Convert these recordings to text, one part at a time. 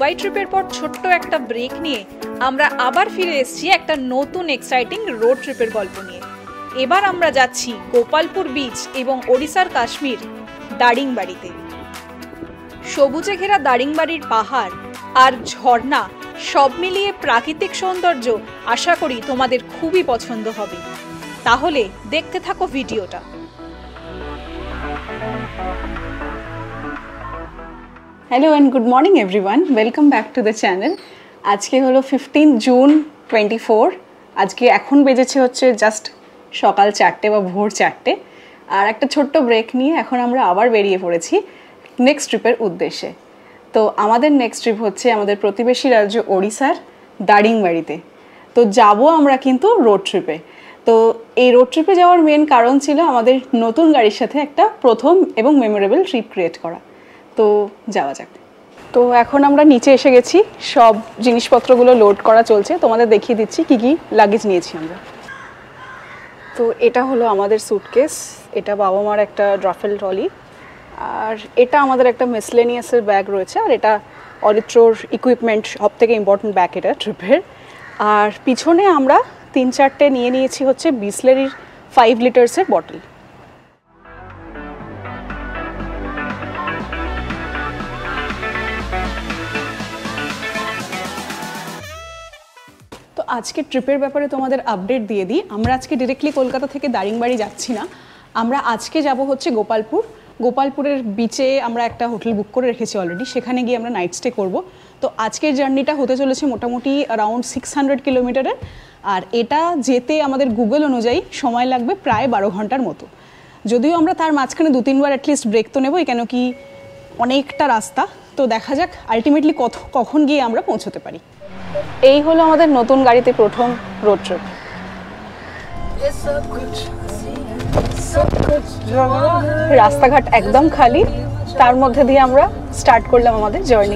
Dubai ট্রিপের পর ছোট্ট একটা ব্রেক নিয়ে আমরা আবার ফিরে এসেছি একটা নতুন এক্সাইটিং রোড ট্রিপের গল্প নিয়ে। এবার আমরা যাচ্ছি গোপালপুর বিচ এবং ওড়িশার কাশ্মীর দারিংবাড়িতে। সবুজে ঘেরা দারিংবাড়ির পাহাড় আর ঝর্ণা সব মিলিয়ে প্রাকৃতিক সৌন্দর্য আশা করি তোমাদের খুবই পছন্দ হবে। তাহলে দেখতে থাকো ভিডিওটা। Hello and good morning everyone, welcome back to the channel. আজকে হলো 15 জুন 24। আজকে এখন বেজেছে হচ্ছে জাস্ট সকাল 4টে বা ভোর 4টে। আর একটা ছোট্ট ব্রেক নিয়ে এখন আমরা আবার বেরিয়ে পড়েছি নেক্সট ট্রিপের উদ্দেশ্যে। তো আমাদের নেক্সট ট্রিপ হচ্ছে আমাদের প্রতিবেশী রাজ্য ওড়িশার দারিংবাড়িতে। তো যাব আমরা কিন্তু রোড ট্রিপে। তো এই রোড ট্রিপে যাওয়ার মেন কারণ ছিল আমাদের নতুন গাড়ির সাথে একটা প্রথম এবং মেমোরেবল ট্রিপ ক্রিয়েট করা। তো যাওয়া যাক। তো এখন আমরা নিচে এসে গেছি, সব জিনিসপত্রগুলো লোড করা চলছে। তোমাদের দেখিয়ে দিচ্ছি কি কি লাগেজ নিয়েছি আমরা। তো এটা হলো আমাদের সুটকেস, এটা বাবা মার একটা ড্রাফেল ট্রলি, আর এটা আমাদের একটা মিসলেনিয়াসের ব্যাগ রয়েছে, আর এটা অরিত্রোর ইকুইপমেন্ট সব থেকে ইম্পর্টেন্ট ব্যাগ এটা ট্রিপের। আর পিছনে আমরা 3-4টে নিয়ে নিয়েছি হচ্ছে বিসলেরির 5 লিটার্সের বটল। তো আজকে ট্রিপের ব্যাপারে তোমাদের আপডেট দিয়ে দিই। আমরা আজকে ডিরেক্টলি কলকাতা থেকে দারিংবাড়ি যাচ্ছি না, আমরা আজকে যাব হচ্ছে গোপালপুর। গোপালপুরের বিচে আমরা একটা হোটেল বুক করে রেখেছি অলরেডি, সেখানে গিয়ে আমরা নাইট স্টে করব। তো আজকের জার্নিটা হতে চলেছে মোটামুটি অ্যারাউন্ড 600 কিলোমিটারের। আর এটা যেতে আমাদের গুগল অনুযায়ী সময় লাগবে প্রায় 12 ঘন্টার মতো। যদিও আমরা তার মাঝখানে 2-3 বার অ্যাটলিস্ট ব্রেক তো নেবই, কেন কি অনেকটা রাস্তা। তো দেখা যাক আলটিমেটলি কখন গিয়ে আমরা পৌঁছতে পারি। এই হলো আমাদের নতুন গাড়িতে প্রথম রোড ট্রিপ। রাস্তাঘাট একদম খালি, তার মধ্যে দিয়ে আমরা স্টার্ট করলাম আমাদের জার্নি।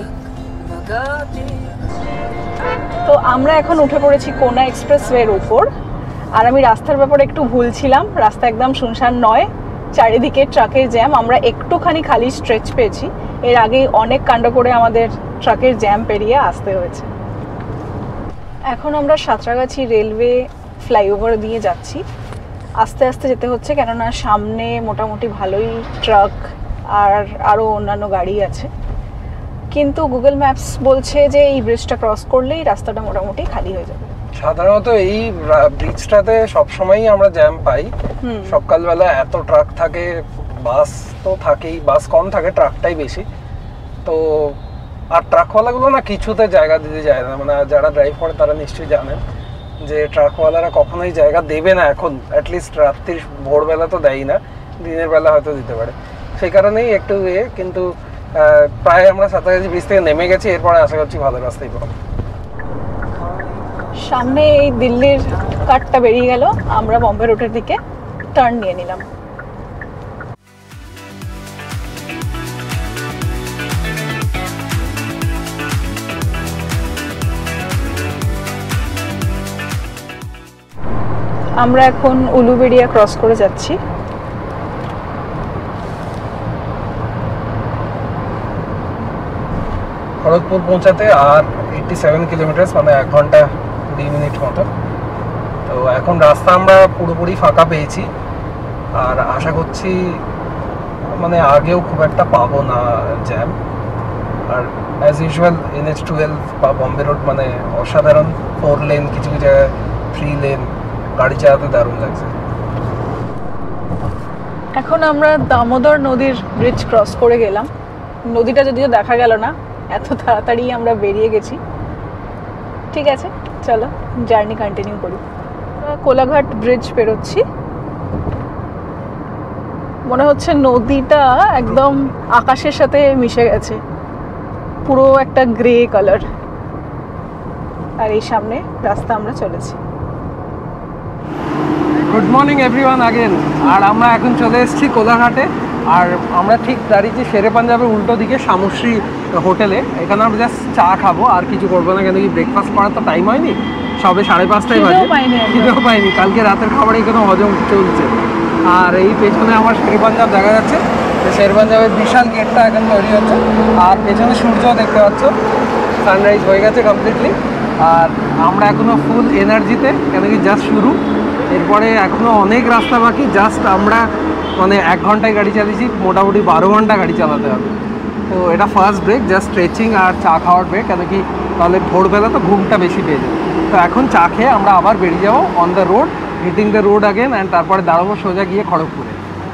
তো আমরা এখন উঠে পড়েছি কোনা এক্সপ্রেসওয়ের উপর। আর আমি রাস্তার ব্যাপারে একটু ভুল ছিলাম, রাস্তা একদম শুনশান নয়, চারিদিকে ট্রাকের জ্যাম। আমরা একটুখানি খালি স্ট্রেচ পেয়েছি, এর আগেই অনেক কাণ্ড করে আমাদের ট্রাকের জ্যাম পেরিয়ে আসতে হয়েছে। এখন আমরা সাঁতরাগাছি রেলওয়ে ফ্লাইওভার দিয়ে যাচ্ছি, আস্তে আস্তে যেতে হচ্ছে, কেননা সামনে মোটামুটি ভালোই ট্রাক আর আরও অন্যান্য গাড়ি আছে। কিন্তু গুগল ম্যাপস বলছে যে এই ব্রিজটা ক্রস করলেই রাস্তাটা মোটামুটি খালি হয়ে যাবে। সাধারণত এই ব্রিজটাতে সবসময়ই আমরা জ্যাম পাই, সকালবেলা এত ট্রাক থাকে, বাস তো থাকেই, বাস কম থাকে, ট্রাকটাই বেশি। তো আর ট্রাকওয়ালাগুলো না কিছুতে জায়গা দিতে যায় না, মানে যারা ড্রাইভ করে তারা নিশ্চয়ই জানেন যে ট্রাকওয়ালারা কখনোই জায়গা দেবে না এখন, অ্যাটলিস্ট রাত্রির ভোরবেলা তো দেয় না, দিনের বেলা হয়তো দিতে পারে, সেই কারণেই একটু কিন্তু প্রায় আমরা সাঁতরাগাছি ব্রিজ থেকে নেমে গেছি, এরপরে আশা করছি ভালো রাস্তায় পাবো। সামনে এই দিল্লির কাটটা বেরিয়ে গেল, আমরা বম্বে রোডের দিকে টার্ন নিয়ে নিলাম। আমরা এখন উলুবেড়িয়া ক্রস করে যাচ্ছি। খড়গপুর পৌঁছাতে আর 87 কিলোমিটার, মানে 1 ঘন্টা 20 মিনিট মতো। তো এখন রাস্তা আমরা পুরোপুরি ফাঁকা পেয়েছি, আর আশা করছি মানে আগেও খুব একটা পাবো না জ্যাম। আর অ্যাজ ইউজুয়াল NH12 বা বম্বে রোড মানে অসাধারণ, 4 লেন, কিছু কিছু জায়গায় 3 লেন, গাড়ি চালাতে দারুণ লাগছে। এখন আমরা দামোদর নদীর ব্রিজ ক্রস করে গেলাম। নদীটা যদিও দেখা গেল না, এত তাড়াতাড়ি আমরা বেরিয়ে গেছি। ঠিক আছে, চলো জার্নি কন্টিনিউ করি। কোলাঘাট ব্রিজ পেরোচ্ছি, মনে হচ্ছে নদীটা একদম আকাশের সাথে মিশে গেছে, পুরো একটা গ্রে কালার। আর এই সামনে রাস্তা আমরা চলেছি। Good morning everyone again. আর আমরা এখন চলে এসেছি কোলাঘাটে, আর আমরা ঠিক দাঁড়িয়েছি শেরে পাঞ্জাবের উল্টো দিকে শামুশ্রী হোটেলে। এখানে আমরা জাস্ট চা খাবো, আর কিছু করবো না, কেন কি ব্রেকফাস্ট করার তো টাইম হয়নি, সবে 5:30 বাজে, খিদেও পাইনি, কালকে রাতের খাবার এখানে হজম চলছে। আর এই পেছনে আমার শেরে পাঞ্জাব দেখা যাচ্ছে, শের পাঞ্জাবের বিশাল গেটটা এখন তৈরি হচ্ছে। আর পেছনে সূর্য দেখতে পাচ্ছ, সানরাইজ হয়ে গেছে কমপ্লিটলি। আর আমরা এখনো ফুল এনার্জিতে, কেন কি জাস্ট শুরু, এরপরে এখনো অনেক রাস্তা বাকি। জাস্ট আমরা মানে 1 ঘন্টায় গাড়ি চালিয়েছি, মোটামুটি 12 ঘন্টা গাড়ি চালাতে হবে। তো এটা ফার্স্ট ব্রেক, জাস্ট স্ট্রেচিং আর চা খাওয়ার ব্রেক, কেন কি তাহলে ভোরবেলা তো ঘুমটা বেশি পেয়ে যাবে। তো এখন চা খেয়ে আমরা আবার বেরিয়ে যাবো on the road, hitting the road again, and তারপরে দাঁড়াবো সোজা গিয়ে খড়গপুরে।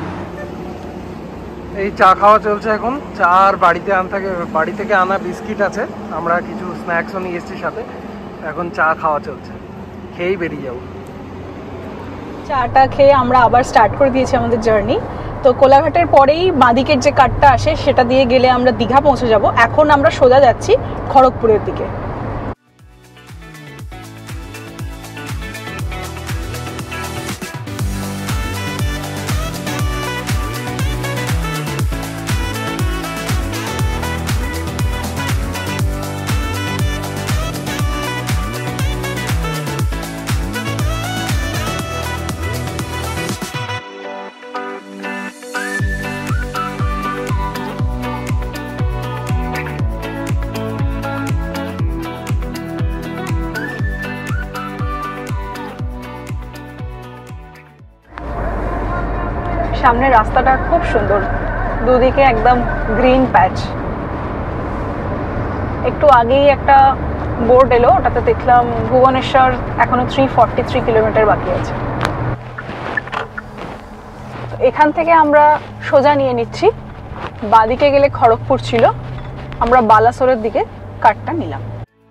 এই চা খাওয়া চলছে এখন। চা আর বাড়ি থেকে আনা বিস্কিট আছে, আমরা কিছু স্ন্যাক্সও নিয়ে এসেছি সাথে। এখন চা খাওয়া চলছে, খেয়েই বেরিয়ে যাবো। চাটা খেয়ে আমরা আবার স্টার্ট করে দিয়েছি আমাদের জার্নি। তো কোলাঘাটের পরেই বাঁদিকের যে কাটটা আসে সেটা দিয়ে গেলে আমরা দীঘা পৌঁছে যাব। এখন আমরা সোজা যাচ্ছি খড়গপুরের দিকে। সামনের রাস্তাটা খুব সুন্দর, দুদিকে একদম গ্রিন প্যাচ। একটু আগেই একটা বোর্ড এলো, ওটাতে দেখলাম ভুবনেশ্বর এখনো 343 কিলোমিটার বাকি আছে। এখান থেকে আমরা সোজা নিয়ে নিচ্ছি, বাঁদিকে গেলে খড়গপুর ছিল, আমরা বালাসোরের দিকে কাটটা নিলাম।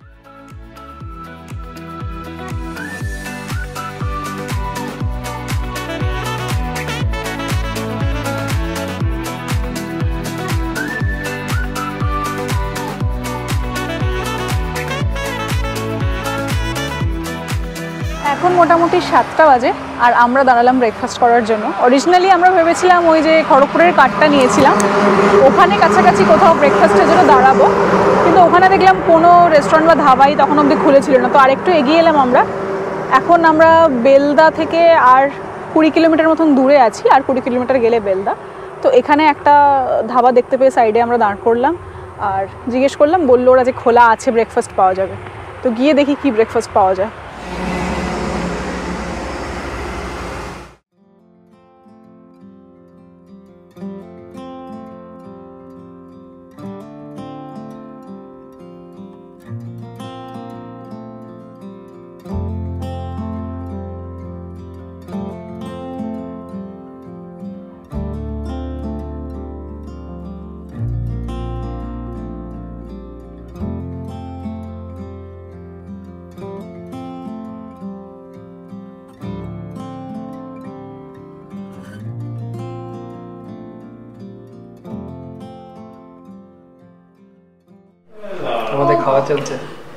এখন মোটামুটি 7টা বাজে আর আমরা দাঁড়ালাম ব্রেকফাস্ট করার জন্য। অরিজিনালি আমরা ভেবেছিলাম ওই যে খড়গপুরের কাটটা নিয়েছিলাম, ওখানে কাছাকাছি কোথাও ব্রেকফাস্টের জন্য দাঁড়াবো, কিন্তু ওখানে দেখলাম কোনো রেস্টুরেন্ট বা ধাবাই তখন অবধি খুলেছিল না। তো আরেকটু এগিয়ে এলাম আমরা। এখন আমরা বেলদা থেকে আর 20 কিলোমিটার মতন দূরে আছি, আর 20 কিলোমিটার গেলে বেলদা। তো এখানে একটা ধাবা দেখতে পেয়ে সাইডে আমরা দাঁড় করলাম আর জিজ্ঞেস করলাম, বললো ওরা যে খোলা আছে, ব্রেকফাস্ট পাওয়া যাবে। তো গিয়ে দেখি কি ব্রেকফাস্ট পাওয়া যায়। আমাদের খাওয়া চলছে।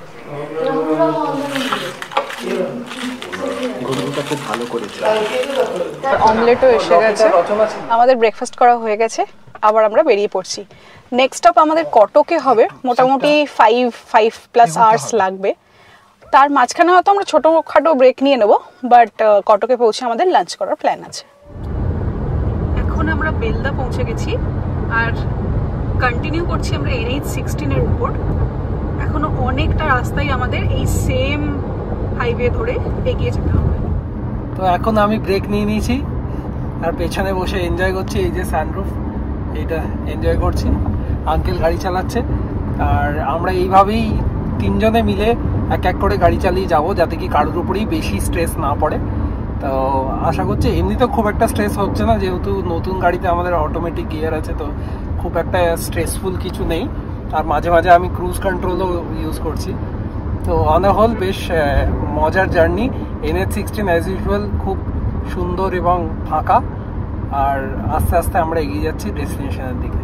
গরুটা খুব ভালো করেছে। অমলেটও এসে গেছে, আমাদের ব্রেকফাস্ট করা হয়ে গেছে। আবার আমরা বেরিয়ে পড়ছি। নেক্সট স্টপ আমাদের কটকে হবে, মোটামুটি 5+ আওয়ার্স লাগবে। তার মাঝখানে হয়তো আমরা ছোটোখাটো ব্রেক নিয়ে নেব, বাট কটকে পৌঁছে আমাদের লাঞ্চ করার প্ল্যান আছে। এখন আমরা বেলদা পৌঁছে গেছি আর কন্টিনিউ করছি আমরা NH16 এর উপর। এখনো অনেকটা রাস্তায় আমাদের এই সেম হাইওয়ে ধরে এগিয়ে যেতে হবে। তো এখন আমি ব্রেক নিয়ে নিয়েছি আর পেছনে বসে এনজয় করছি। এই যে সানরুফ, এইটা এনজয় করছি। আঙ্কেল গাড়ি চালাচ্ছে আর আমরা এইভাবেই 3 জনে মিলে এক এক করে গাড়ি চালিয়ে যাব, যাতে কি কারোর উপরেই বেশি স্ট্রেস না পড়ে। তো আশা করছি এমনিতেও খুব একটা স্ট্রেস হচ্ছে না, যেহেতু নতুন গাড়িতে আমাদের অটোমেটিক গিয়ার আছে, তো খুব একটা স্ট্রেসফুল কিছু নেই। আর মাঝে মাঝে আমি ক্রুজ কন্ট্রোলও ইউজ করছি। তো অন এ হোল বেশ মজার জার্নি। NH16 অ্যাজ ইউজুয়াল খুব সুন্দর এবং ফাঁকা, আর আস্তে আস্তে আমরা এগিয়ে যাচ্ছি ডেস্টিনেশনের দিকে।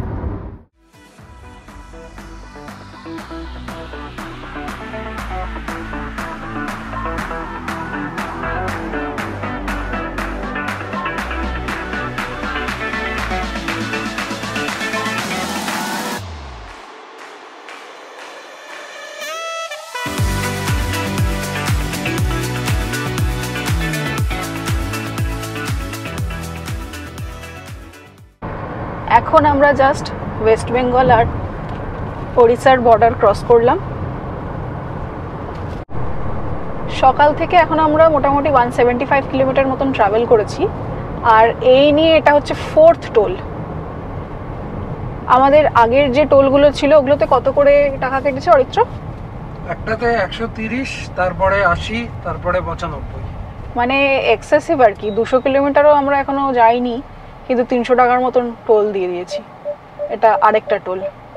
এখন আমরা জাস্ট ওয়েস্ট বেঙ্গল আর ওড়িশার বর্ডার ক্রস করলাম। সকাল থেকে এখন আমরা মোটামুটি 175 কিলোমিটার মতন ট্রাভেল করেছি। আর এই নিয়ে এটা হচ্ছে 4th টোল। আমাদের আগের যে টোলগুলো ছিল ওগুলোতে কত করে টাকা কেটেছে অরিত্র? একটাতে 130, তারপরে 80, তারপরে 95। মানে এক্সেসিভ আর কি। 200 কিলোমিটারও আমরা এখনো যাইনি, কিন্তু 300 টাকার মতন টোল দিয়ে দিয়েছি। এটা আরেকটা টোল।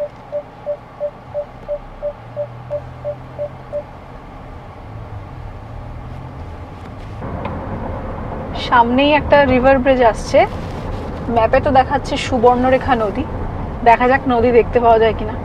সামনেই একটা রিভার ব্রিজ আসছে। ম্যাপে তো দেখাচ্ছে সুবর্ণরেখা নদী। দেখা যাক নদী দেখতে পাওয়া যায় কিনা।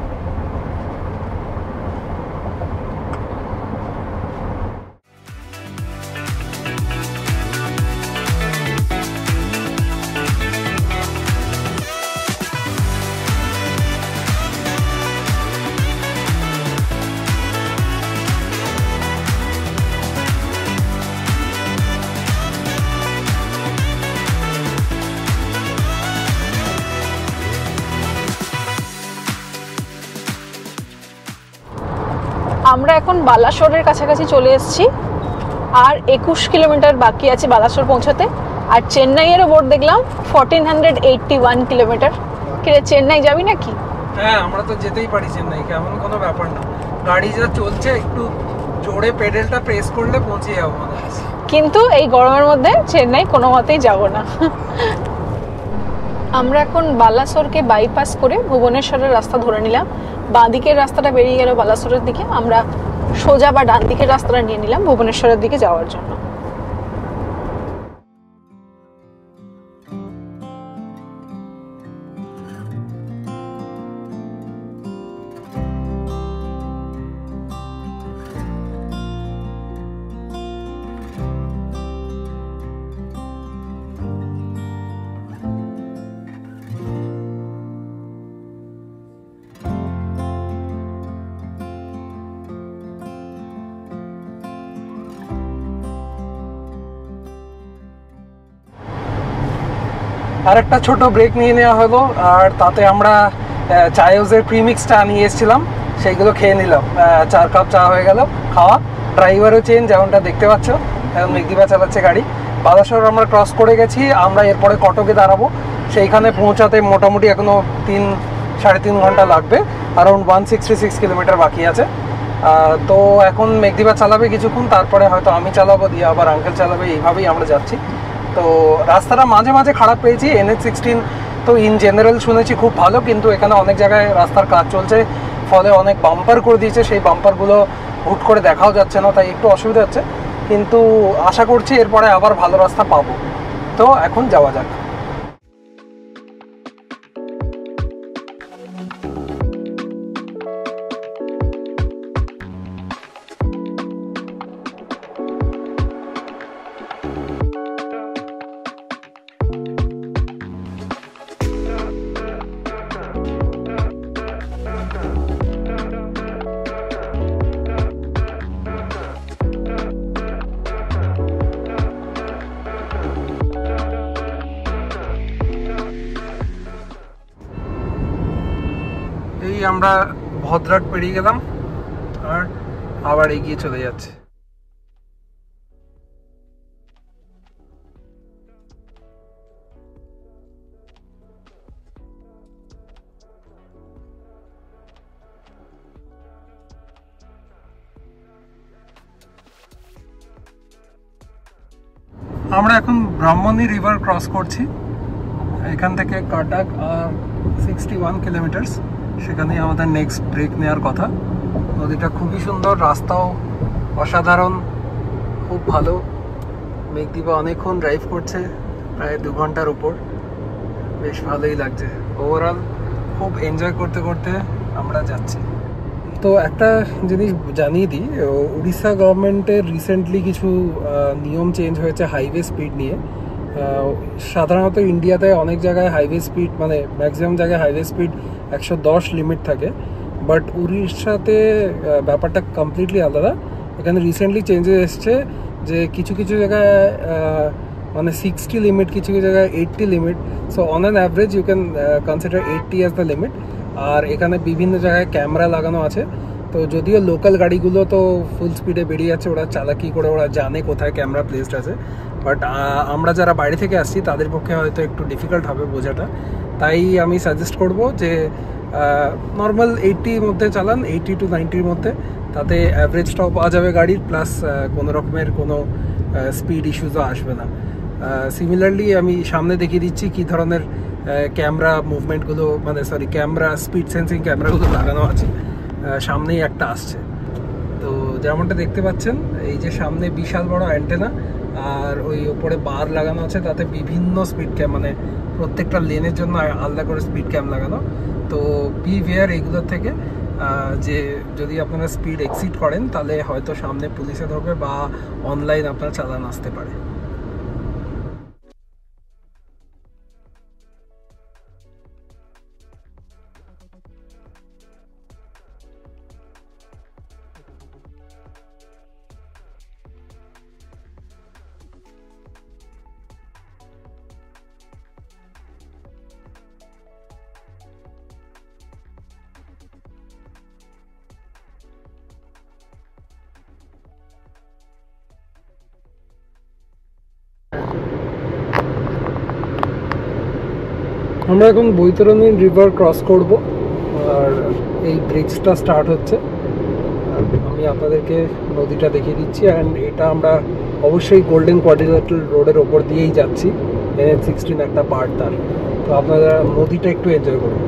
আমরা এখন বালাসোরের কাছাকাছি চলে এসেছি। আর 21 কিলোমিটার বাকি আছে বালাসোর পৌঁছাতে। আর চেন্নাইয়েরও বোর্ড দেখলাম 1481 কিলোমিটার। কিরে, চেন্নাই যাবি নাকি? হ্যাঁ, আমরা তো যেতেই পারি চেন্নাই, কেমন কোনো ব্যাপার না। গাড়ি যা চলছে, একটু জোরে পেডেলটা প্রেস করলে পৌঁছে যাবো মনে হচ্ছে। কিন্তু এই গরমের মধ্যে চেন্নাই কোনো মতেই যাব না। আমরা এখন বালাসোরকে বাইপাস করে ভুবনেশ্বরের রাস্তা ধরে নিলাম। বাঁ দিকের রাস্তাটা বেরিয়ে গেল বালাসোরের দিকে। আমরা সোজা বা ডান দিকের রাস্তাটা নিয়ে নিলাম ভুবনেশ্বরের দিকে যাওয়ার জন্য। আর একটা ছোট ব্রেক নিয়ে নেওয়া হলো, আর তাতে আমরা চায়োজের প্রিমিক্সটা নিয়ে এসেছিলাম, সেইগুলো খেয়ে নিলাম। 4 কাপ চা হয়ে গেল খাওয়া। ড্রাইভারও চেঞ্জ, যেমনটা দেখতে পাচ্ছ। এখন মেঘদীপা চালাচ্ছে গাড়ি। বালাসোর আমরা ক্রস করে গেছি। আমরা এরপরে কটকে দাঁড়াবো। সেইখানে পৌঁছাতে মোটামুটি এখনো 3-3.5 ঘন্টা লাগবে। অ্যারাউন্ড 166 কিলোমিটার বাকি আছে। তো এখন মেঘদীপা চালাবে কিছুক্ষণ, তারপরে হয়তো আমি চালাবো, দিয়ে আবার আঙ্কেল চালাবে। এইভাবেই আমরা যাচ্ছি। তো রাস্তাটা মাঝে মাঝে খারাপ পেয়েছি। NH16 তো ইন জেনারেল শুনেছি খুব ভালো, কিন্তু এখানে অনেক জায়গায় রাস্তার কাজ চলছে, ফলে অনেক বাম্পার করে দিয়েছে। সেই বাম্পারগুলো হুট করে দেখাও যাচ্ছে না, তাই একটু অসুবিধা হচ্ছে। কিন্তু আশা করছি এরপরে আবার ভালো রাস্তা পাবো। তো এখন যাওয়া যাক। আমরা ভদ্রঘাট পেরিয়ে গেলাম আর আবার এগিয়ে চলে যাচ্ছে। আমরা এখন ব্রাহ্মণী রিভার ক্রস করছি। এখান থেকে কাটাক আর 61 কিলোমিটার। সেখানেই আমাদের নেক্সট ব্রেক নেওয়ার কথা। নদীটা খুবই সুন্দর, রাস্তাও অসাধারণ, খুব ভালো। মেঘদীপা অনেকক্ষণ ড্রাইভ করছে, প্রায় 2 ঘন্টার উপর। বেশ ভালোই লাগছে। ওভারঅল খুব এনজয় করতে করতে আমরা যাচ্ছি। তো একটা জিনিস জানিয়ে দিই, উড়িষ্যা গভর্নমেন্টের রিসেন্টলি কিছু নিয়ম চেঞ্জ হয়েছে হাইওয়ে স্পিড নিয়ে। সাধারণত ইন্ডিয়াতে অনেক জায়গায় হাইওয়ে স্পিড, মানে ম্যাক্সিমাম জায়গায় হাইওয়ে স্পিড 110 লিমিট থাকে, বাট উড়িষ্যাতে ব্যাপারটা কমপ্লিটলি আলাদা। এখানে রিসেন্টলি চেঞ্জেস এসছে যে কিছু কিছু জায়গায় মানে 60 লিমিট, কিছু কিছু জায়গায় 80 limit. So on an average you can consider 80 as the limit. আর এখানে বিভিন্ন জায়গায় ক্যামেরা লাগানো আছে। তো যদিও লোকাল গাড়িগুলো তো ফুল স্পিডে বেরিয়ে যাচ্ছে, ওরা চালাকি করে, ওরা জানে কোথায় ক্যামেরা প্লেসড আছে। বাট আমরা যারা বাইরে থেকে আসছি তাদের পক্ষে হয়তো একটু ডিফিকাল্ট হবে বোঝাটা। তাই আমি সাজেস্ট করব যে নর্মাল 80 মধ্যে চালান, 80 to 90 মধ্যে। তাতে অ্যাভারেজটাও পাওয়া যাবে গাড়ির, প্লাস কোনো রকমের কোনো স্পিড ইস্যুসও আসবে না। সিমিলারলি আমি সামনে দেখিয়ে দিচ্ছি কী ধরনের ক্যামেরা মুভমেন্টগুলো, মানে সরি ক্যামেরা স্পিড সেন্সিং ক্যামেরাগুলো লাগানো আছে। সামনেই একটা আসছে। তো যেমনটা দেখতে পাচ্ছেন, এই যে সামনে বিশাল বড় অ্যান্টেনা, আর ওই ওপরে বার লাগানো আছে, তাতে বিভিন্ন স্পিড ক্যাম, মানে প্রত্যেকটা লেনের জন্য আলাদা করে স্পিড ক্যাম লাগানো। তো বিহেভিয়ার এগুলোর থেকে যে যদি আপনারা স্পিড এক্সিড করেন তাহলে হয়তো সামনে পুলিশে ধরবে বা অনলাইন আপনার চালান আসতে পারে। আমরা এখন বৈতরণী রিভার ক্রস করব, আর এই ব্রিজটা স্টার্ট হচ্ছে। আমি আপনাদেরকে নদীটা দেখিয়ে দিচ্ছি। অ্যান্ড এটা আমরা অবশ্যই গোল্ডেন কোয়াড্রিল্যাটারাল রোডের ওপর দিয়েই যাচ্ছি, NH16 একটা পার্ট তার। তো আপনারা নদীটা একটু এনজয় করুন।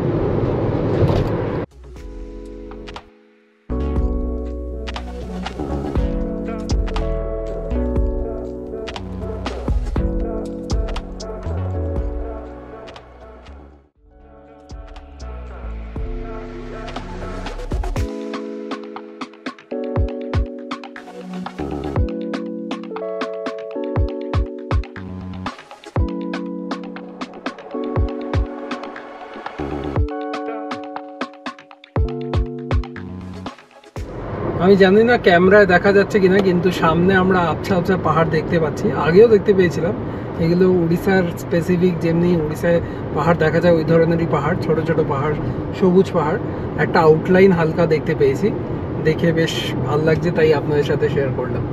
আমি জানি না ক্যামেরায় দেখা যাচ্ছে কিনা, কিন্তু সামনে আমরা আবছা আবছা পাহাড় দেখতে পাচ্ছি। আগেও দেখতে পেয়েছিলাম। এগুলো উড়িষ্যার স্পেসিফিক, যেমনি উড়িষ্যায় পাহাড় দেখা যায় ওই ধরনেরই পাহাড়, ছোট ছোট পাহাড়, সবুজ পাহাড়। একটা আউটলাইন হালকা দেখতে পেয়েছি, দেখে বেশ ভালো লাগছে, তাই আপনাদের সাথে শেয়ার করলাম।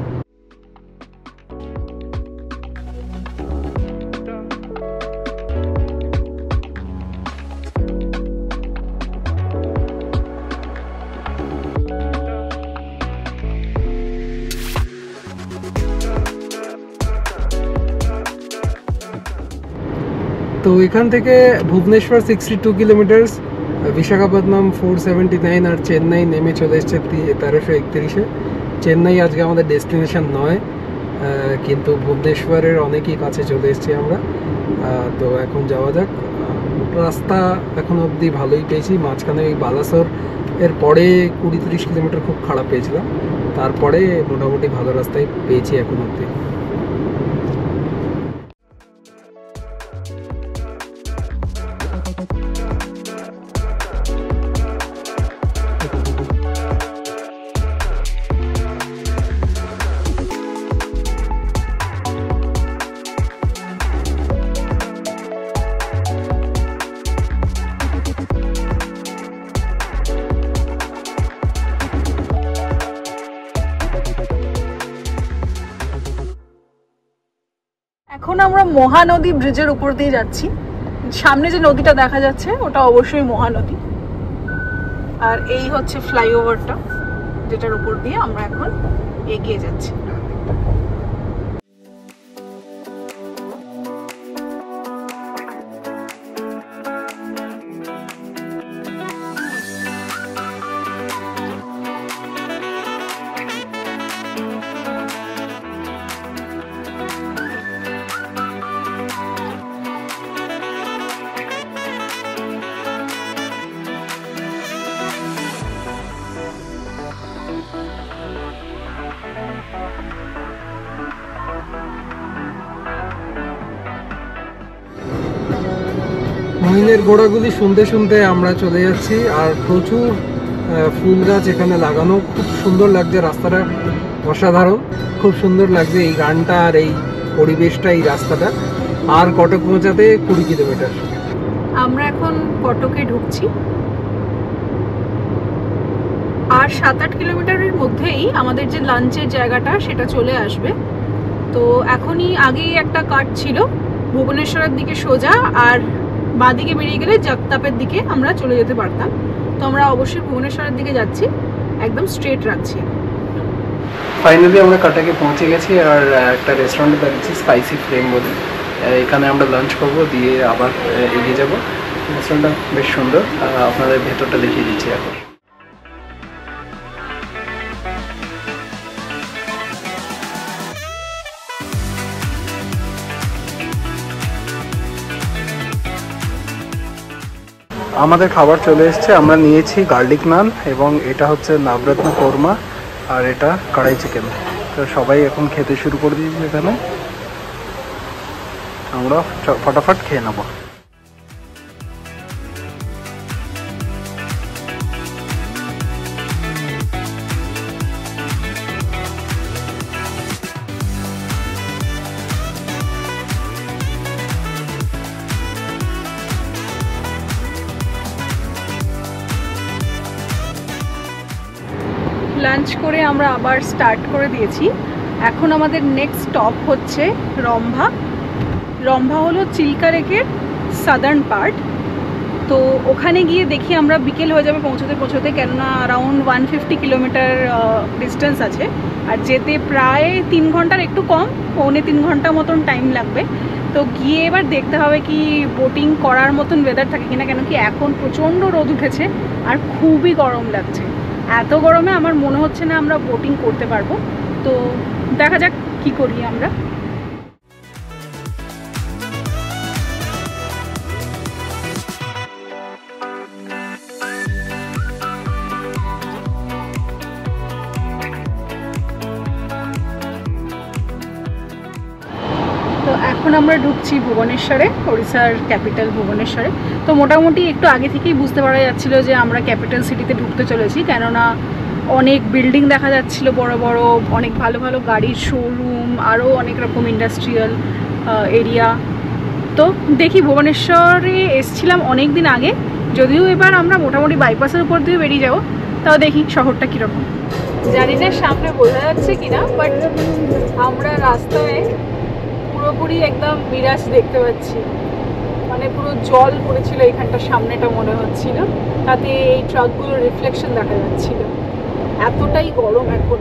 তো এখান থেকে ভুবনেশ্বর 62 কিলোমিটার্স, বিশাখাপত্তনম 479, আর চেন্নাই নেমে চলে এসছে 1331-এ। চেন্নাই আজকে আমাদের ডেস্টিনেশন নয়, কিন্তু ভুবনেশ্বরের অনেকই কাছে চলে এসেছি আমরা। তো এখন যাওয়া যাক। রাস্তা এখন অবধি ভালোই পেয়েছি। মাঝখানে ওই বালাসোর এর পরে 20-30 কিলোমিটার খুব খারাপ পেয়েছিলাম, তারপরে মোটামুটি ভালো রাস্তায় পেয়েছি এখন অবধি। এখন আমরা মহানদী ব্রিজের উপর দিয়ে যাচ্ছি। সামনে যে নদীটা দেখা যাচ্ছে ওটা অবশ্যই মহানদী, আর এই হচ্ছে ফ্লাইওভারটা যেটার উপর দিয়ে আমরা এখন এগিয়ে যাচ্ছি। মহিনের ঘোড়াগুলি শুনতে শুনতে আমরা চলে যাচ্ছি। আর প্রচুর ফুল গাছ এখানে লাগানো, খুব সুন্দর লাগছে। রাস্তাটা অসাধারণ, খুব সুন্দর লাগছে। এই গানটা আর এই পরিবেশটা, এই রাস্তাটা। আর কটক পৌঁছাতে 20 কিলোমিটার। আমরা এখন কটকে ঢুকছি, আর 7-8 কিলোমিটারের মধ্যেই আমাদের যে লাঞ্চের জায়গাটা সেটা চলে আসবে। তো এখনই আগেই একটা কাট ছিল ভুবনেশ্বরের দিকে সোজা, আর বাঁদিকে বেরিয়ে গেলে জগতাপের দিকে আমরা চলে যেতে পারতাম। তো আমরা অবশ্যই ভুবনেশ্বরের দিকে যাচ্ছি, একদম স্ট্রেট রাখছি। ফাইনালি আমরা কাটাকে পৌঁছে গেছি, আর একটা রেস্টুরেন্টে দাঁড়িয়েছি, স্পাইসি ফ্লেম বলে। এখানে আমরা লাঞ্চ করবো, দিয়ে আবার এগিয়ে যাব। রেস্টুরেন্টটা বেশ সুন্দর, আপনাদের ভেতরটা দেখিয়ে দিচ্ছি এখন। আমাদের খাবার চলে এসেছে। আমরা নিয়েছি গার্লিক নান, এবং এটা হচ্ছে নবরত্ন কোরমা, আর এটা কড়াই চিকেন। তো সবাই এখন খেতে শুরু করে দিয়েছি এখানে, আমরা ফটাফট খেয়ে নেব। লাঞ্চ করে আমরা আবার স্টার্ট করে দিয়েছি। এখন আমাদের নেক্সট স্টপ হচ্ছে রম্ভা। রম্ভা হলো চিল্কা লেকের সাদার্ন পার্ট। তো ওখানে গিয়ে দেখি আমরা বিকেল হয়ে যাবে পৌঁছতে, কেননা অ্যারাউন্ড 150 কিলোমিটার ডিস্টেন্স আছে, আর যেতে প্রায় 3 ঘন্টার একটু কম, 2.25 ঘন্টা মতন টাইম লাগবে। তো গিয়ে এবার দেখতে হবে কি বোটিং করার মতন ওয়েদার থাকে কিনা, কেন কি এখন প্রচণ্ড রোদ উঠেছে আর খুবই গরম লাগছে। এত গরমে আমার মনে হচ্ছে না আমরা বোটিং করতে পারবো। তো দেখা যাক কি করি আমরা। তো এখন আমরা ঢুকছি ভুবনেশ্বরে, ওড়িশার ক্যাপিটাল ভুবনেশ্বরে। তো মোটামুটি একটু আগে থেকেই বুঝতে পারা যাচ্ছিলো যে আমরা ক্যাপিটাল সিটিতে ঢুকতে চলেছি, কেননা অনেক বিল্ডিং দেখা যাচ্ছিলো বড় বড়, অনেক ভালো ভালো গাড়ির শোরুম, আরও অনেক রকম ইন্ডাস্ট্রিয়াল এরিয়া। তো দেখি, ভুবনেশ্বরে এসছিলাম অনেক দিন আগে, যদিও এবার আমরা মোটামুটি বাইপাসের উপর দিয়ে বেরিয়ে যাবো। তাও দেখি শহরটা কীরকম। জানি না সামনে বোঝা যাচ্ছে কিনা, বাট আমরা রাস্তায় পুরোপুরি একদম মিরাজ দেখতে পাচ্ছি। মানে পুরো জল পড়েছিল এইখানটা, সামনেটা মনে হচ্ছিল, তাতে এই ট্রাকগুলোর রিফ্লেকশন দেখা যাচ্ছিল। এতটাই গরম এখন।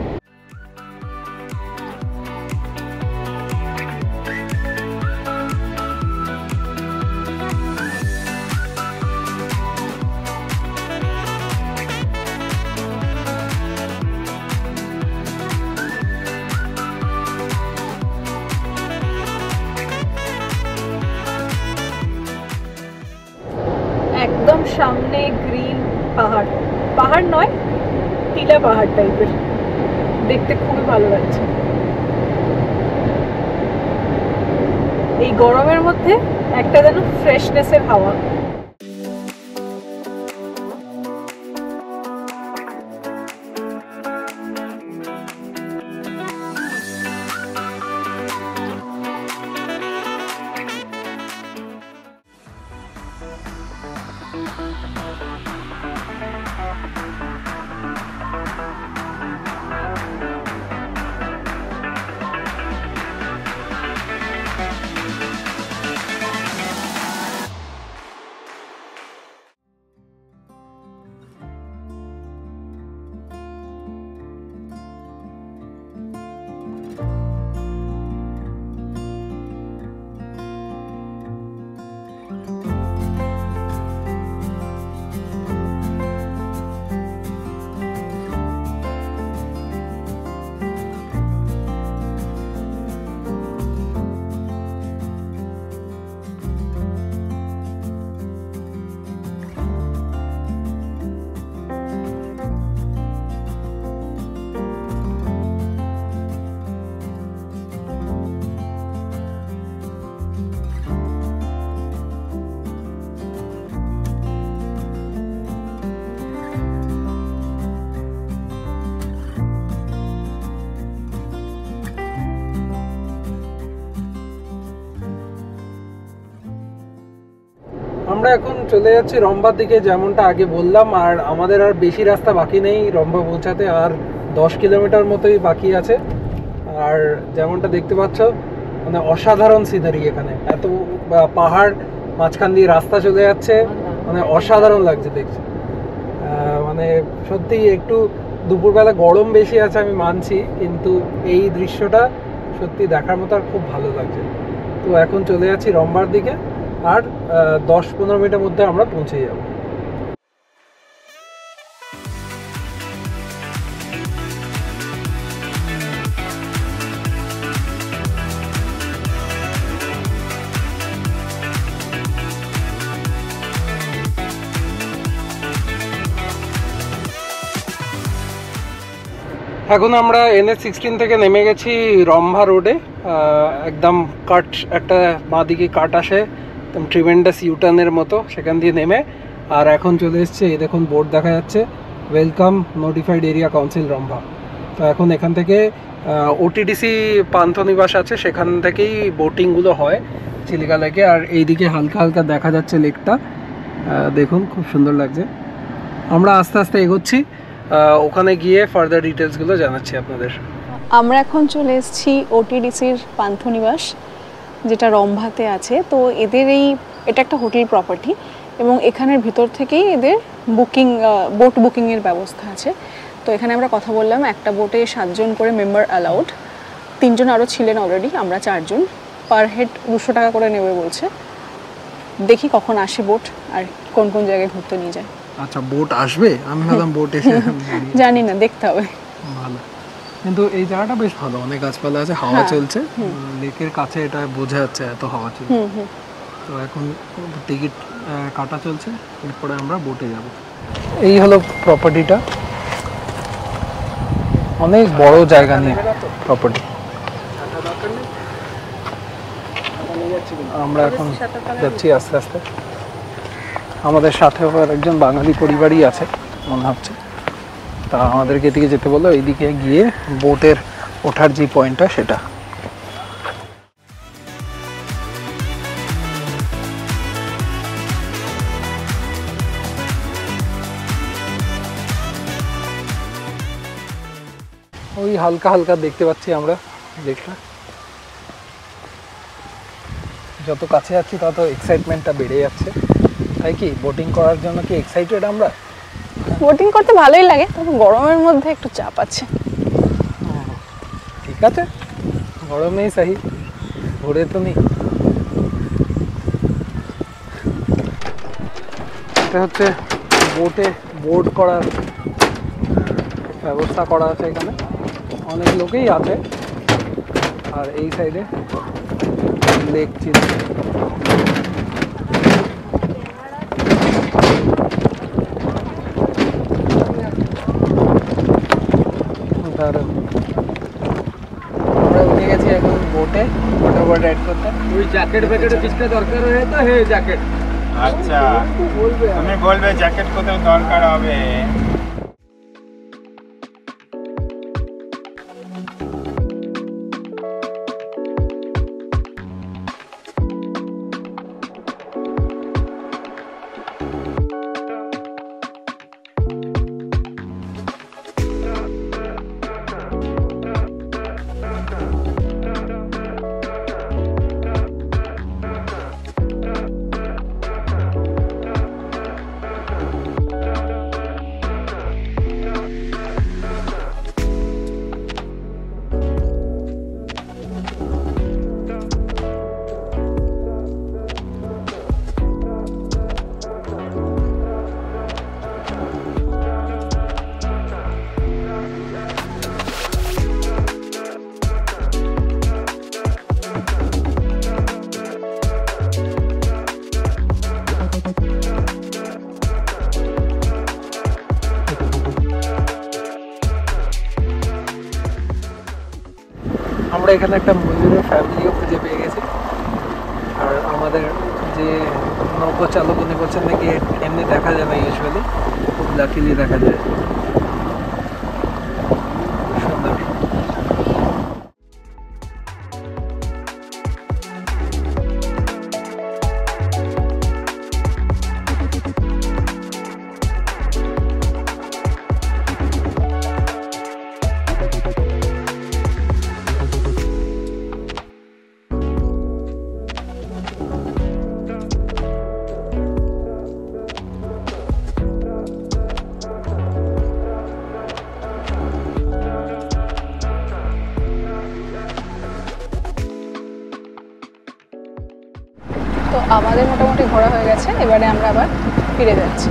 একদম সামনে গ্রিন পাহাড়, পাহাড় নয় টিলা পাহাড় টাইপের, দেখতে খুবই ভালো লাগছে। এই গরমের মধ্যে একটা যেন ফ্রেশনেসের হাওয়া। চলে যাচ্ছি রম্বার দিকে, যেমনটা আগে বললাম। আর আমাদের আর বেশি রাস্তা বাকি নেই রম্বা পৌঁছাতে, আর 10 কিলোমিটার মতোই বাকি আছে। আর যেমনটা দেখতে পাচ্ছ মানে অসাধারণ সিনারি, এখানে এত পাহাড়, মাঝখান দিয়ে রাস্তা চলে যাচ্ছে, মানে অসাধারণ লাগছে দেখছি। মানে সত্যি একটু দুপুরবেলা গরম বেশি আছে আমি মানছি, কিন্তু এই দৃশ্যটা সত্যি দেখার মতো আর খুব ভালো লাগছে। তো এখন চলে যাচ্ছি রম্বার দিকে, আর 10-15 মিনিটের মধ্যে আমরা পৌঁছে যাব। এখন আমরা NH16 থেকে নেমে গেছি রম্ভা রোডে। একদম কাট, একটা বাঁদিকে কাট আসে, একদম ট্রিমেন্ডাস ইউটার্নের মতো, সেখান দিয়ে নেমে আর এখন চলে এসছে, এই দেখুন বোর্ড দেখা যাচ্ছে, welcome notified area council Rambha. তো এখন এখান থেকে OTDC পান্থনিবাস আছে, সেখান থেকেই বোটিংগুলো হয় চিলিকা লেকে। আর এইদিকে হালকা হালকা দেখা যাচ্ছে লেকটা, দেখুন খুব সুন্দর লাগছে। আমরা আস্তে আস্তে এগোচ্ছি, ওখানে গিয়ে ফার্দার ডিটেলসগুলো জানাচ্ছি আপনাদের। আমরা এখন চলে এসেছি OTDCর পান্থনিবাস, যেটা রম্ভাতে আছে। তো এদের এটা একটা হোটেল প্রপার্টি, এবং এখানের ভিতর থেকেই এদের বোট বুকিংয়ের ব্যবস্থা আছে। তো এখানে আমরা কথা বললাম, একটা বোটে 7 জন করে মেম্বার অ্যালাউড, 3 জন আরও ছিলেন অলরেডি, আমরা 4 জন। পার হেড 200 টাকা করে নেবে বলছে। দেখি কখন আসে বোট আর কোন কোন জায়গায় ঘুরতে নিয়ে যায়। আচ্ছা, বোট আসবে? আমি ভাবলাম বোট এসে জানি না, দেখতে হবে। ভালো, কিন্তু এই জায়গাটা বেশ ভালো, অনেক গাছপালা আছে, হাওয়া চলছে, লেকের কাছে এটা বোঝা যাচ্ছে এত হাওয়া চলছে। তো এখন টিকিট কাটা চলছে, এরপরে আমরা বোটে যাব। এই হলো প্রপার্টিটা, অনেক বড় জায়গা নিয়ে প্রপার্টি। আমরা এখন যাচ্ছি আস্তে আস্তে, আমাদের সাথে আবার একজন বাঙালি পরিবারই আছে মনে হচ্ছে, তা আমাদেরকে এদিকে যেতে বললো, এইদিকে গিয়ে বোটের ওঠার যে পয়েন্টটা সেটা। ওই হালকা হালকা দেখতে পাচ্ছি আমরা লেকটা, যত কাছে যাচ্ছি তত এক্সাইটমেন্টটা বেড়ে যাচ্ছে। তাই কি বোটিং করার জন্য কি এক্সাইটেড আমরা? বোটিং করতে ভালোই লাগে, তবে গরমের মধ্যে একটু চাপ আছে। ঠিক আছে, গরমেই সাহি, ঘুরে তো নি। এটা হচ্ছে বোটে বোর্ড করার ব্যবস্থা করা আছে, এখানে অনেক লোকেই আছে। আর এই সাইডে লেক চিল, আমরা উঠে গেছি এখন বোটে, বোটে রাইড করতে। ওই জ্যাকেট ফ্যাকেটে কিছু দরকার হয় তো, হে জ্যাকেট। আচ্ছা, তুমি বলবে জ্যাকেট কোথাও দরকার হবে। আমরা এখানে একটা ময়ূরের ফ্যামিলিও খুঁজে পেয়ে গেছি। আর আমাদের যে নৌকো চালক উনি বলছেন নাকি এমনি দেখা যায় না, ইউজুয়ালি খুব লাকিলি দেখা যায়। সুন্দর। আমাদের মোটামুটি ঘোরা হয়ে গেছে, এবারে আমরা আবার ফিরে যাচ্ছি।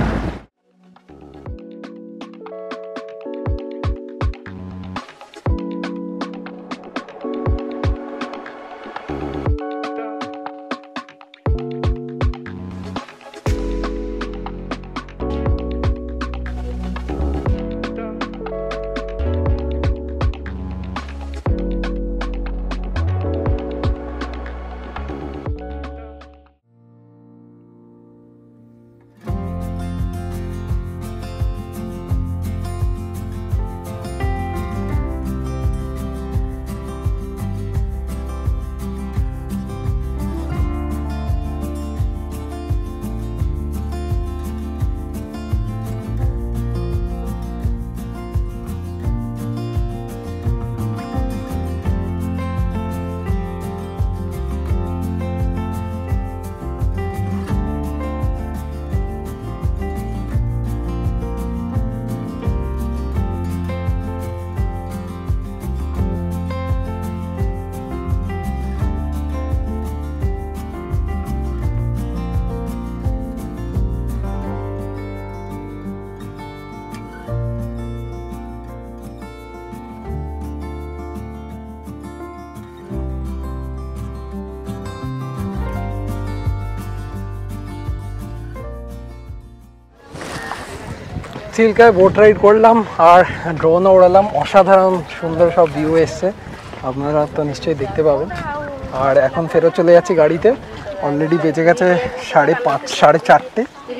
চিল্কায় বোট রাইড করলাম আর ড্রোনও ওড়ালাম, অসাধারণ সুন্দর সব ভিউ এসছে, আপনারা তো নিশ্চয়ই দেখতে পাবেন। আর এখন ফেরত চলে যাচ্ছি গাড়িতে, অলরেডি বেজে গেছে 5:30 4:30,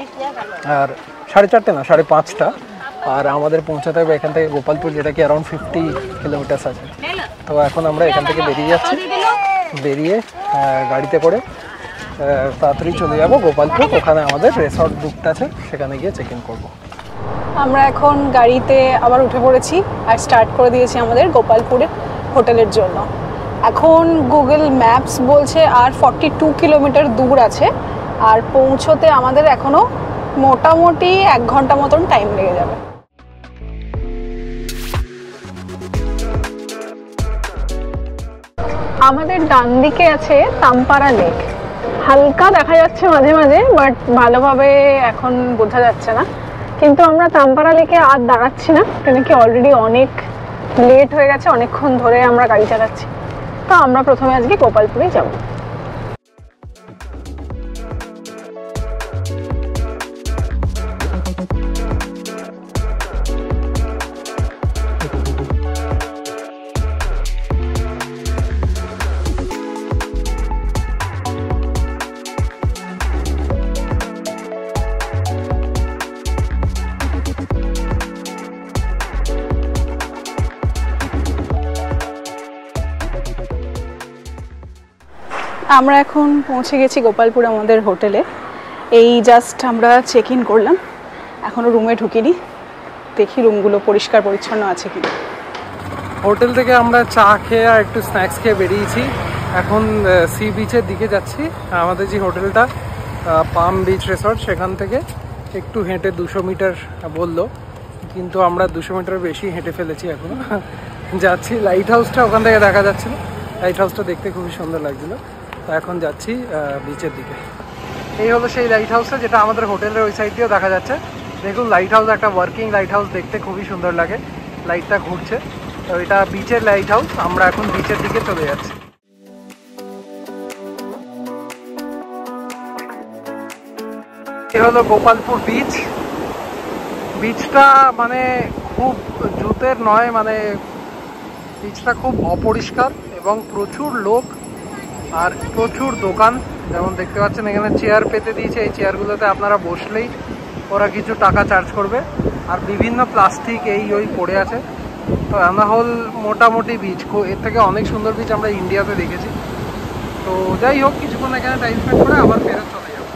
আর 4:30 না 5:30, আর আমাদের পৌঁছাতে হবে এখান থেকে গোপালপুর, যেটা কি অ্যারাউন্ড 50 কিলোমিটার্স আছে। তো এখন আমরা এখান থেকে বেরিয়ে যাচ্ছি, বেরিয়ে গাড়িতে করে তাড়াতাড়ি চলে যাব গোপালপুর, ওখানে আমাদের রিসর্ট বুকড আছে, সেখানে গিয়ে চেক ইন করবো। আমরা এখন গাড়িতে আবার উঠে পড়েছি আর স্টার্ট করে দিয়েছি আমাদের গোপালপুরের হোটেলের জন্য। এখন গুগল ম্যাপস বলছে আর 42 কিলোমিটার দূর আছে, আর পৌঁছতে আমাদের এখনও মোটামুটি 1 ঘন্টা মতন টাইম লেগে যাবে। আমাদের ডান দিকে আছে তাম্পারা লেক, হালকা দেখা যাচ্ছে মাঝে মাঝে, বাট ভালোভাবে এখন বোঝা যাচ্ছে না। কিন্তু আমরা তাম্পারা লেকে আর দাঁড়াচ্ছি না, কেন কি অলরেডি অনেক লেট হয়ে গেছে, অনেকক্ষণ ধরে আমরা গাড়ি চালাচ্ছি। তো আমরা প্রথমে আজকে গোপালপুরেই যাব। আমরা এখন পৌঁছে গেছি গোপালপুর আমাদের হোটেলে। এই জাস্ট আমরা চেক ইন করলাম, এখনও রুমে ঢুকিনি, দেখি রুমগুলো পরিষ্কার পরিচ্ছন্ন আছে কি। হোটেল থেকে আমরা চা খেয়ে আর একটু স্ন্যাক্স খেয়ে বেরিয়েছি, এখন সি বিচের দিকে যাচ্ছি। আমাদের যে হোটেলটা পাম বিচ রিসর্ট, সেখান থেকে একটু হেঁটে 200 মিটার বললো, কিন্তু আমরা 200 মিটার বেশি হেঁটে ফেলেছি এখনো। যাচ্ছি, লাইট হাউসটা ওখান থেকে দেখা যাচ্ছিল, লাইট হাউসটা দেখতে খুবই সুন্দর লাগছিলো। তো এখন যাচ্ছি বিচের দিকে। এই হলো সেই লাইট হাউসটা, যেটা আমাদের হোটেলের ওই সাইড দিয়েও দেখা যাচ্ছে। দেখুন, লাইট হাউস একটা ওয়ার্কিং লাইট হাউস, দেখতে খুবই সুন্দর লাগে, লাইটটা ঘুরছে। তো এটা বিচের লাইট হাউস, আমরা এখন বিচের দিকে চলে যাচ্ছি। এই হলো গোপালপুর বিচ। বিচটা মানে খুব জুতের নয়, মানে বিচটা খুব অপরিষ্কার এবং প্রচুর লোক আর প্রচুর দোকান। যেমন দেখতে পাচ্ছেন এখানে চেয়ার পেতে দিয়েছে, এই চেয়ারগুলোতে আপনারা বসলেই ওরা কিছু টাকা চার্জ করবে, আর বিভিন্ন প্লাস্টিক এই ওই পড়ে আছে। তো আমরা হল মোটামুটি বিচ, এর থেকে অনেক সুন্দর বিচ আমরা ইন্ডিয়াতে দেখেছি। তো যাই হোক, কিছুক্ষণ এখানে টাইম স্পেন্ড করে আবার ফেরত চলে যাবো।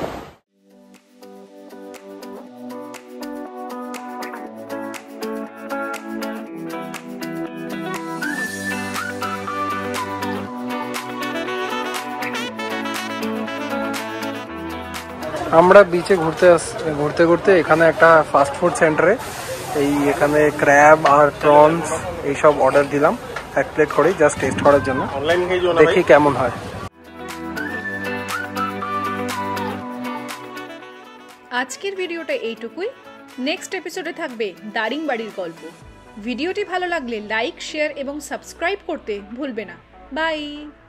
আমরা বিচে ঘুরতে ঘুরতে এখানে একটা ফাস্ট ফুড সেন্টারে এখানে ক্র্যাব আর প্রনস এইসব অর্ডার দিলাম 1 প্লেট করে, জাস্ট টেস্ট করার জন্য, দেখি কেমন হয়। আজকের ভিডিওটা এইটুকুই। নেক্সট এপিসোডে থাকবে দারিংবাড়ির গল্প। ভিডিওটি ভালো লাগলে লাইক, শেয়ার এবং সাবস্ক্রাইব করতে ভুলবে না। বাই।